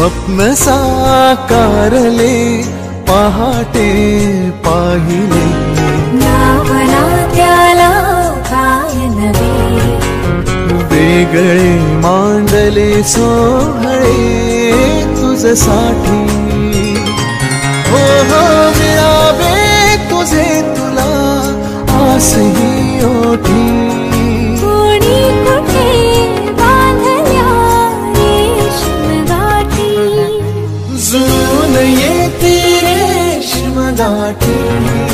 स्वप्न साकारले पहाटे पाहिले, नावना त्याला काय नवे, वेगळे मांडले सोहळे तुझसाठी. हो हो मिळावे तुझे तुला आसही ओठी, कोणी कुठे बांधल्या रेशीम गाठी, जुळून येते रेशीम गाठी.